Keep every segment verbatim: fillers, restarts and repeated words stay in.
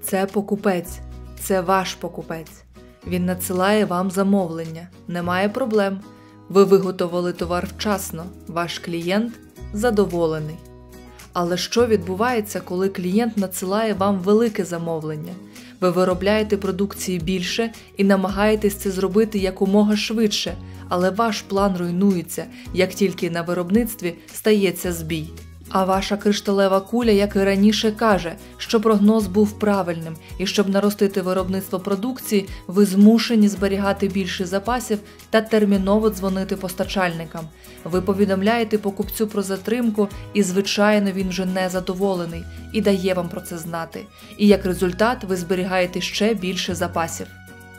Це покупець. Це ваш покупець. Він надсилає вам замовлення. Немає проблем. Ви виготовили товар вчасно. Ваш клієнт задоволений. Але що відбувається, коли клієнт надсилає вам велике замовлення? Ви виробляєте продукції більше і намагаєтесь це зробити якомога швидше, але ваш план руйнується, як тільки на виробництві стається збій. А ваша кришталева куля, як і раніше, каже, що прогноз був правильним, і щоб наростити виробництво продукції, ви змушені зберігати більше запасів та терміново дзвонити постачальникам. Ви повідомляєте покупцю про затримку, і, звичайно, він вже не задоволений і дає вам про це знати. І як результат ви зберігаєте ще більше запасів.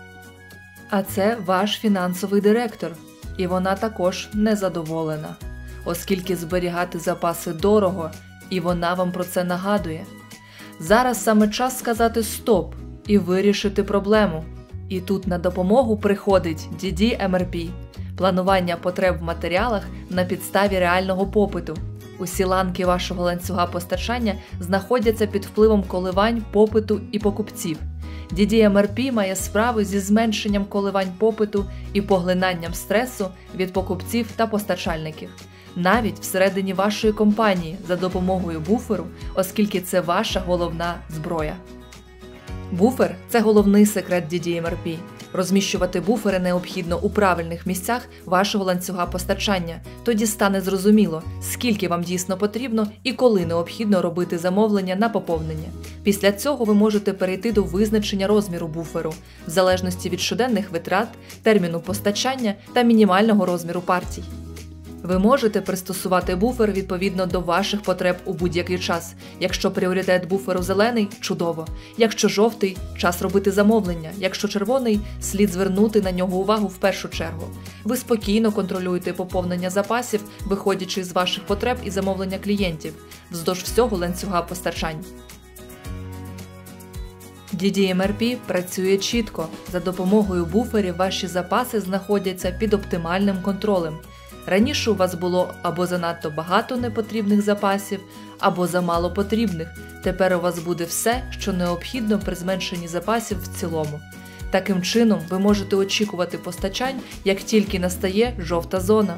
А це ваш фінансовий директор, і вона також незадоволена, оскільки зберігати запаси дорого, і вона вам про це нагадує. Зараз саме час сказати «стоп» і вирішити проблему. І тут на допомогу приходить ді ді ем ар пі – планування потреб в матеріалах на підставі реального попиту. Усі ланки вашого ланцюга постачання знаходяться під впливом коливань попиту і покупців. ді ді ем ар пі має справу зі зменшенням коливань попиту і поглинанням стресу від покупців та постачальників. Навіть всередині вашої компанії за допомогою буферу, оскільки це ваша головна зброя. Буфер – це головний секрет ді ді ем ар пі. Розміщувати буфери необхідно у правильних місцях вашого ланцюга постачання. Тоді стане зрозуміло, скільки вам дійсно потрібно і коли необхідно робити замовлення на поповнення. Після цього ви можете перейти до визначення розміру буферу, в залежності від щоденних витрат, терміну постачання та мінімального розміру партій. Ви можете пристосувати буфер відповідно до ваших потреб у будь-який час. Якщо пріоритет буферу зелений – чудово. Якщо жовтий – час робити замовлення. Якщо червоний – слід звернути на нього увагу в першу чергу. Ви спокійно контролюєте поповнення запасів, виходячи з ваших потреб і замовлення клієнтів, вздовж всього ланцюга постачань. ді ді ем ар пі працює чітко. За допомогою буферів ваші запаси знаходяться під оптимальним контролем. Раніше у вас було або занадто багато непотрібних запасів, або замало потрібних. Тепер у вас буде все, що необхідно при зменшенні запасів в цілому. Таким чином, ви можете очікувати постачань, як тільки настає жовта зона.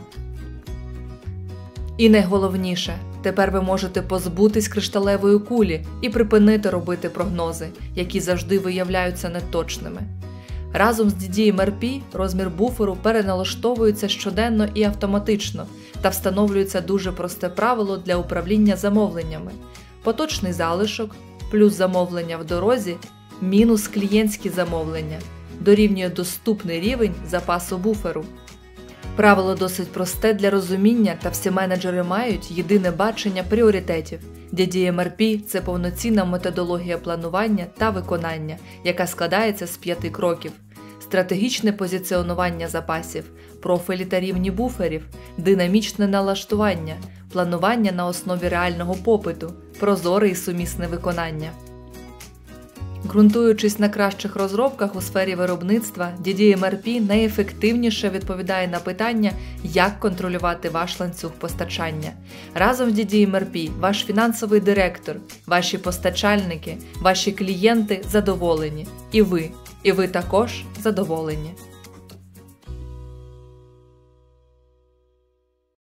І найголовніше, тепер ви можете позбутись кришталевої кулі і припинити робити прогнози, які завжди виявляються неточними. Разом з ді ді ем ар пі розмір буферу переналаштовується щоденно і автоматично, та встановлюється дуже просте правило для управління замовленнями. Поточний залишок плюс замовлення в дорозі мінус клієнтські замовлення дорівнює доступний рівень запасу буферу. Правило досить просте для розуміння, та всі менеджери мають єдине бачення пріоритетів. ді ді ем ар пі – це повноцінна методологія планування та виконання, яка складається з п'яти кроків. Стратегічне позиціонування запасів, профілі та рівні буферів, динамічне налаштування, планування на основі реального попиту, прозоре і сумісне виконання. Ґрунтуючись на кращих розробках у сфері виробництва, ді ді ем ар пі найефективніше відповідає на питання, як контролювати ваш ланцюг постачання. Разом з ді ді ем ар пі ваш фінансовий директор, ваші постачальники, ваші клієнти задоволені. І ви. І ви також задоволені.